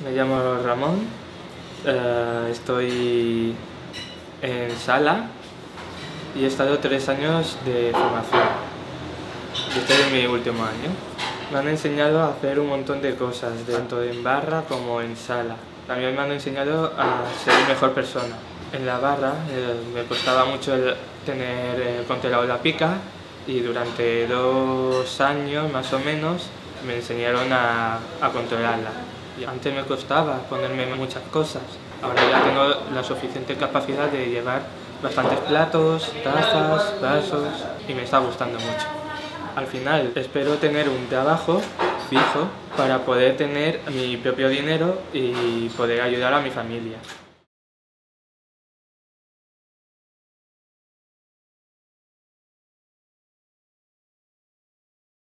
Me llamo Ramón, estoy en Sala y he estado 3 años de formación. Estoy en mi último año. Me han enseñado a hacer un montón de cosas, tanto en barra como en sala. También me han enseñado a ser mejor persona. En la barra me costaba mucho tener controlado la pica y durante 2 años más o menos me enseñaron a controlarla. Y antes me costaba ponerme muchas cosas, ahora ya tengo la suficiente capacidad de llevar bastantes platos, tazas, vasos y me está gustando mucho. Al final espero tener un trabajo fijo para poder tener mi propio dinero y poder ayudar a mi familia.